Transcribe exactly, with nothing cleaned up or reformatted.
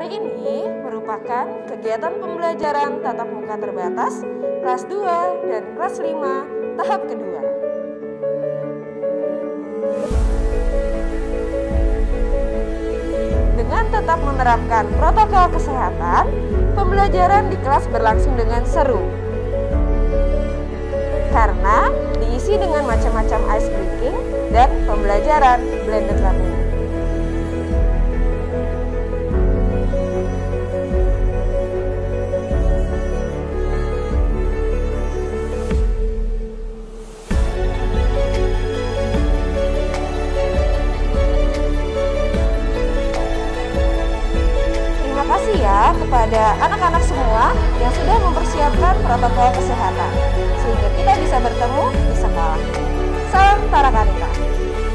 hari ini merupakan kegiatan pembelajaran tatap muka terbatas kelas dua dan kelas lima tahap kedua. Dengan tetap menerapkan protokol kesehatan, pembelajaran di kelas berlangsung dengan seru. Karena diisi dengan macam-macam ice breaking dan pembelajaran blended learning. Terima kasih ya kepada anak-anak semua yang sudah mempersiapkan protokol kesehatan, sehingga kita bisa bertemu di sekolah. Salam Tarakanita.